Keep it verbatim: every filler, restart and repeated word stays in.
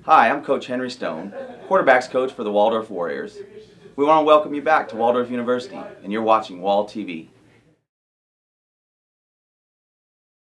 Hi, I'm Coach Henry Stone, quarterbacks coach for the Waldorf Warriors. We want to welcome you back to Waldorf University, and you're watching Wall T V.